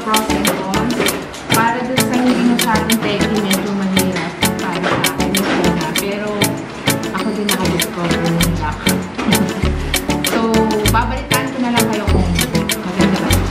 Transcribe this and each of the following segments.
pros and cons. Para doon sa hindi masyadong techy, medyo mahirap para sa akin yung una. Pero ako din nakadiscover ng lock. So, babalikan ko na lang kayo kung maganda ba.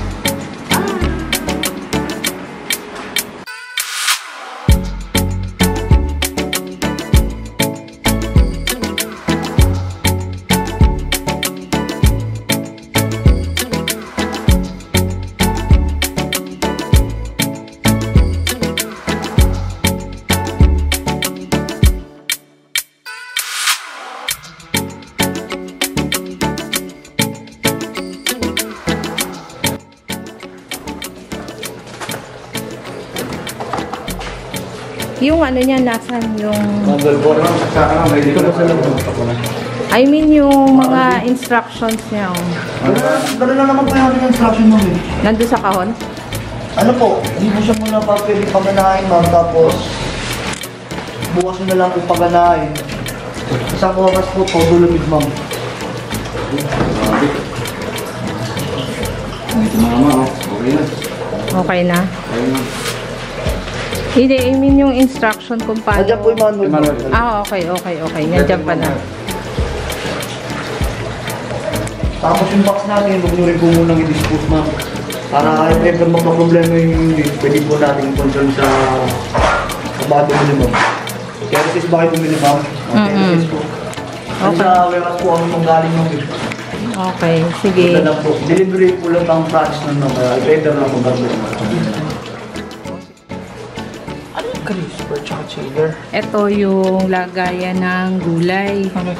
Yung ano niya, nasan yung... I mean yung mga instructions niya. Gano'n na naman po yung instruction mo eh. Nandun sa kahon? Ano po, hindi mo siya muna pa pwede paganahin ma'am, tapos bukas mo na lang po paganahin. Isang oras po, todo lumig ma'am. Okay na? Hindi, I mean yung instruction kung paano... Nandiyan po yung manual. Ah, okay. Nandiyan pa na. Tapos yung box natin, huwag nyo rin po munang i-dispose ma'am. Para if ever magka-problema yung unit, pwede po natin i-control sa bago nyo ma'am. Kaya rin ba kayo bumili ma'am? Okay. Sa warehouse po ang manggaling ng unit. Okay, sige. Delivery po lang ang price nun ma'am. Kaya if ever na magka-problema. Crisper tsaka chiller. Ito yung lagayan ng gulay. Okay.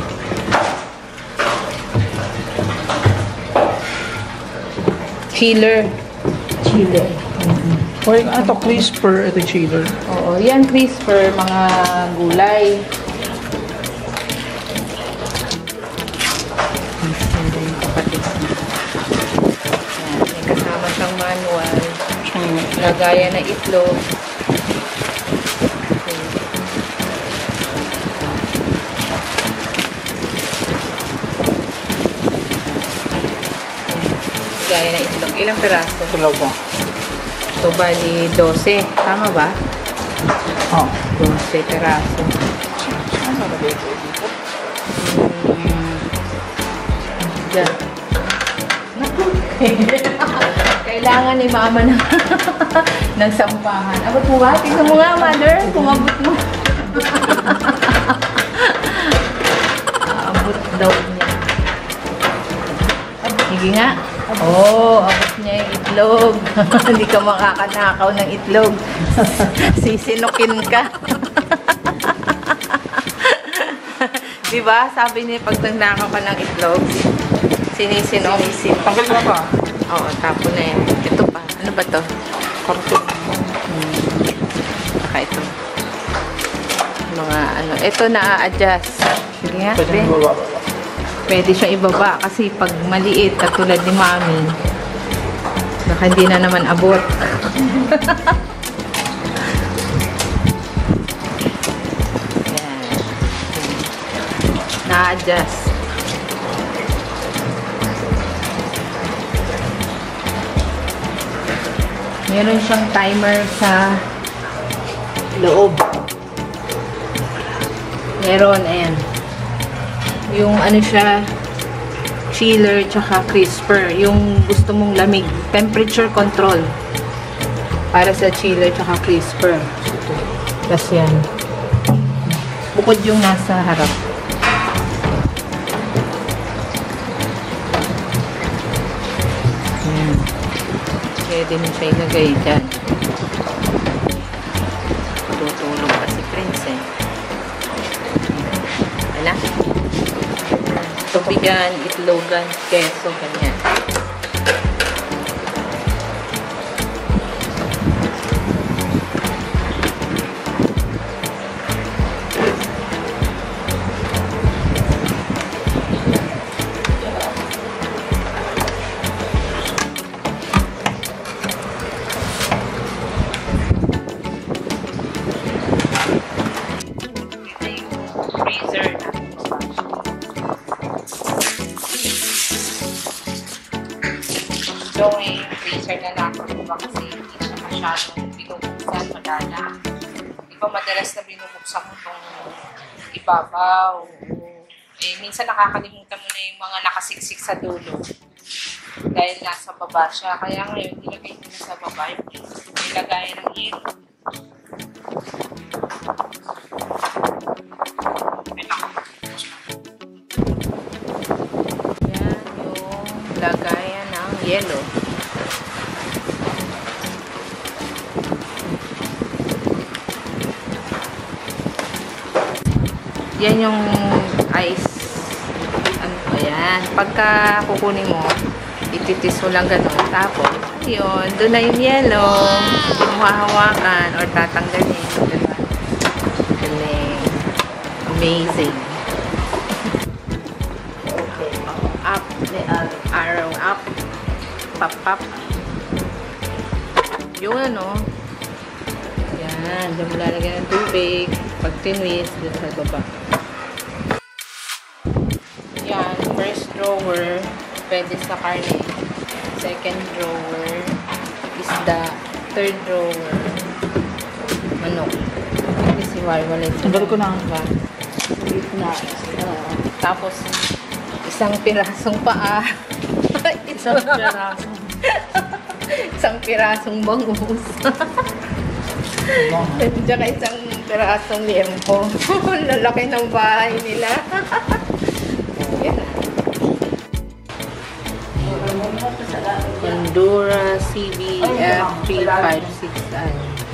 Chiller. Okay, ito crisper, ito chiller. Oo, yan crisper, mga gulay. May kasama siyang manual. Lagayan ng itlog. Gaya na itlog. Ilang piraso? Ito po. So, bali 12. Tama ba? Oh. 12 piraso. Diyan. Kailangan ni mama ng sampahan. Abot mo ba? Tingnan mo nga, mother. Kung abot mo. Abot daw niya. Sige nga. Oh, abot niya yung itlog. Hindi ka makakanakaw ng itlog. Sisinukin ka. Diba? Sabi niya, pag nagnakaw ka ng itlog, sinisinok. Tanggal na ba? Oo, tapo na yan. Ito pa. Ano ba to? Karton. Saka ito. Mga ano. Ito na-a-adjust. Sige nga. Pwede mo ba? Pwede siya ibaba kasi pag maliit, katulad ni Mami, baka hindi na naman abot. Yan. Na-adjust. Meron siyang timer sa loob. Meron, ayan. Yung ano siya, chiller tsaka crisper. Yung gusto mong lamig. Temperature control. Para sa chiller tsaka crisper. Tapos yan. Bukod yung nasa harap. Yan. Pwede mo siya ilagay dyan. Tutulog pa si Prince eh. Wala. Tubigan, itlogan, keso, ganyan. ba? Kasi hindi siya masyadong binubuksan, madala. Iba madalas na binubuksan mo itong ibabaw. Eh, minsan nakakalimutan mo na yung mga nakasiksik sa dulo. Dahil nasa baba siya. Kaya ngayon, nilagay ko na sa baba yung nilagay ng yelo. Yan yung lagayan ng yelo. Yan yung ice. Ano ba yan? Pagka kukunin mo, ititis mo lang ganun. Tapos, yun, doon na yung yellow. Hindi mo hahawakan or tatanggalin. Diba? Galing. Amazing. Okay. Up. Arrow up. Pop, pop. Yung ano. Yan. Diyan mo lalagyan ng tubig. Pag tinwist, dito sa baba. Yan. First drawer. Pwede sa karne. Second drawer is the third drawer manok. Hindi si Warwalay. Tanggal ko na. Diba? Tapos, isang pirasong paa. Isang piraso. Isang pirasong bangus. Diyan ka isang pirasong liempo. Lalaki ng bahay nila. Yan. Condura CBF 356i.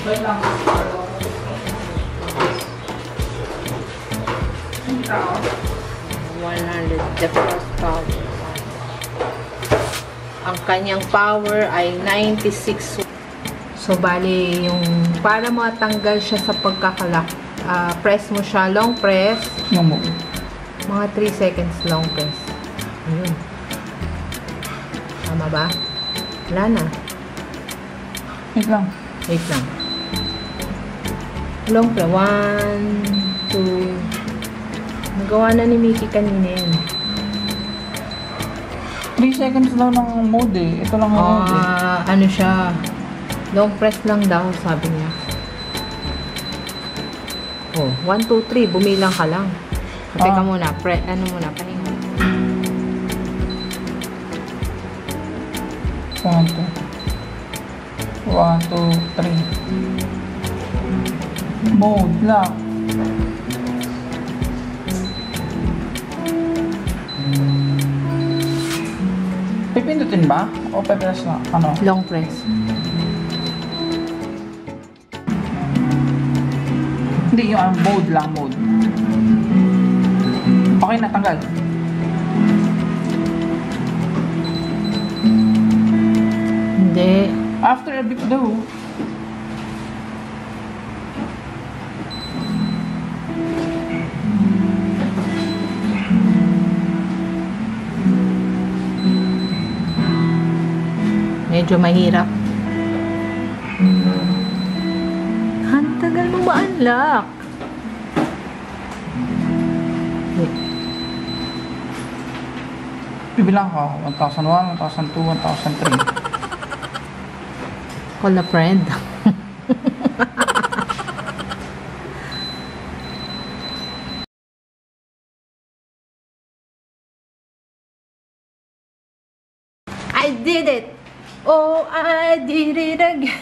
100 defrost power. Ang kanyang power ay 96. So, bali, yung para matanggal siya sa pagkakalak, press mo siya, long press. Mga 3 seconds long press. Ayun. Tama ba? Wala na. Wait lang. Wait lang. Long press. 1, 2. Nagawa na ni Mickey kanina yun. 3 seconds lang ng mode eh. Ito lang ang mode eh. Ano siya? Long press lang daw, sabi niya. Oh, 1, 2, 3. Bumilang ka lang. Teka muna. Ano muna? Pahinga. 1, 2, 3. Mode lang. Pipindutin ba? O pe-press na? Ano? Long press. Hindi, yung mode lang, mode. Okay na, tanggal. Hindi. After a bit daw. Medyo mahirap. Ang tagal mo ma-unlock. Bibilang ka. 1,001, 1,002, 1,003. Call a friend. I did it! Oh, I did it again.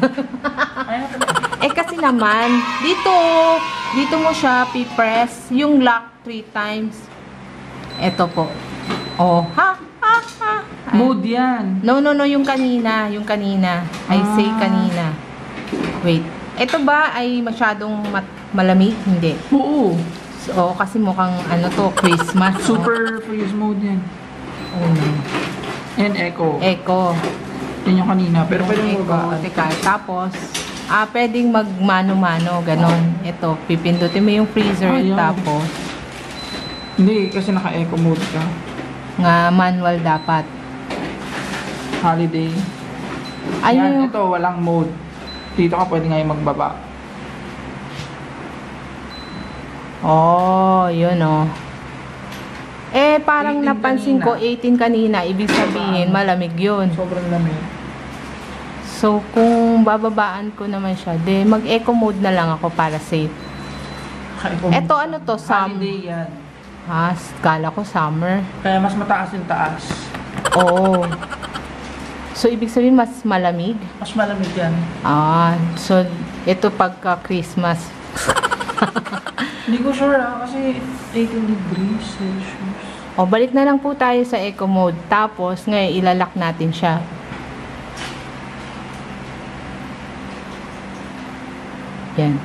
Eh kasi naman, dito mo siya pipress yung lock 3 times. Ito po. Oh, ha. Mode yan. No, yung kanina. I say kanina. Wait. Ito ba ay masyadong malamig? Hindi. Oo. So, kasi mukhang ano to, Christmas. Super freeze mode yan. Oh, no. And echo. Echo. Yan yung kanina. Pero pwede mo ba? Teka, tapos, pwedeng mag-mano-mano, ganon. Ito, pipindutin mo yung freezer, tapos, hindi, kasi naka-echo mode ka. nga manual dapat. Holiday. Yan, ito, walang mode. Dito ka pwede ngayon magbaba. Oh, yun oh. Eh, parang 18 napansin ko, 18 kanina. Ibig sabihin, malamig yun. Sobrang lamig. So, kung bababaan ko naman siya, mag-eco mode na lang ako para safe. Eto ano to? Holiday yan. Kala ko summer. Kaya mas mataas yung taas. Oo. So, ibig sabihin mas malamig? Mas malamig yan. So, ito pagka Christmas. Hindi ko sure kasi 18 degrees Celsius. Balik na lang po tayo sa eco mode. Tapos, ngayon, ilalak natin siya. Yan.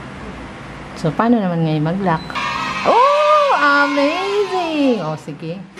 So, paano naman ngayon mag-lock? Oh! Amazing! Sige.